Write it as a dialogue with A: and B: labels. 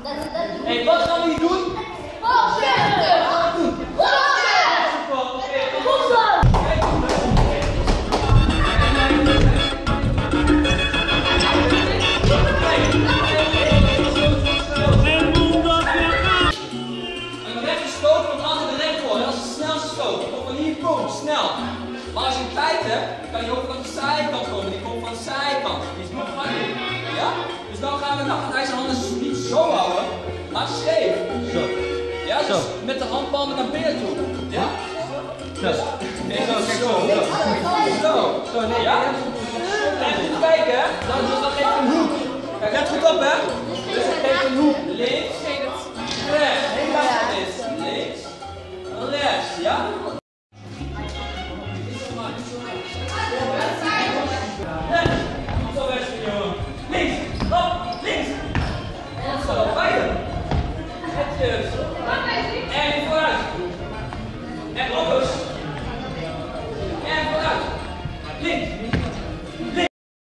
A: Hey, wat gaan we hier doen? Snel. Maar als je tijd hebt, kan je ook van de zijkant komen. Die komt van de zijkant. Die is nog makkelijk. Ja? Dus dan gaan we, dan gaat hij zijn handen niet zo houden, maar scheef. Zo. Ja, dus met de handpalmen naar binnen toe. Ja? Zo. Nee, zo, kijk zo. Zo. Zo, nee. Ja? En goed kijken, hè. Dan geef je een hoek. Kijk, let goed op, hè. Dus dan geef je een hoek. Links, rechts. Helemaal is. Links, rechts. Ja? En vooruit. En op. En vooruit. Links.